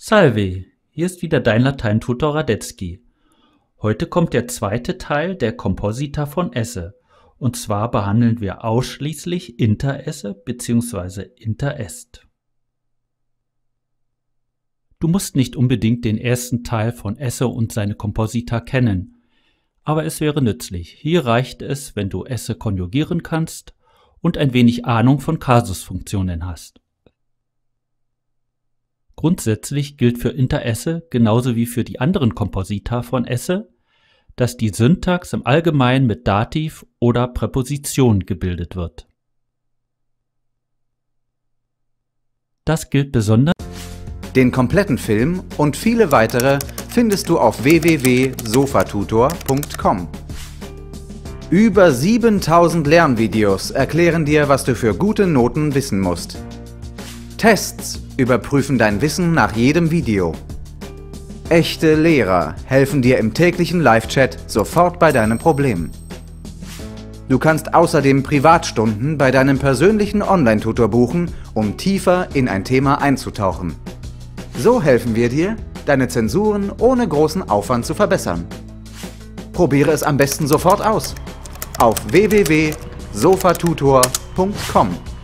Salve, hier ist wieder dein Lateintutor Radetzky. Heute kommt der zweite Teil der Komposita von Esse. Und zwar behandeln wir ausschließlich Interesse bzw. Interest. Du musst nicht unbedingt den ersten Teil von Esse und seine Komposita kennen, aber es wäre nützlich. Hier reicht es, wenn du Esse konjugieren kannst und ein wenig Ahnung von Kasusfunktionen hast. Grundsätzlich gilt für Interesse genauso wie für die anderen Komposita von Esse, dass die Syntax im Allgemeinen mit Dativ oder Präposition gebildet wird. Das gilt besonders. Den kompletten Film und viele weitere findest du auf www.sofatutor.com. Über 7000 Lernvideos erklären dir, was du für gute Noten wissen musst. Tests überprüfen dein Wissen nach jedem Video. Echte Lehrer helfen dir im täglichen Live-Chat sofort bei deinem Problem. Du kannst außerdem Privatstunden bei deinem persönlichen Online-Tutor buchen, um tiefer in ein Thema einzutauchen. So helfen wir dir, deine Zensuren ohne großen Aufwand zu verbessern. Probiere es am besten sofort aus. Auf www.sofatutor.com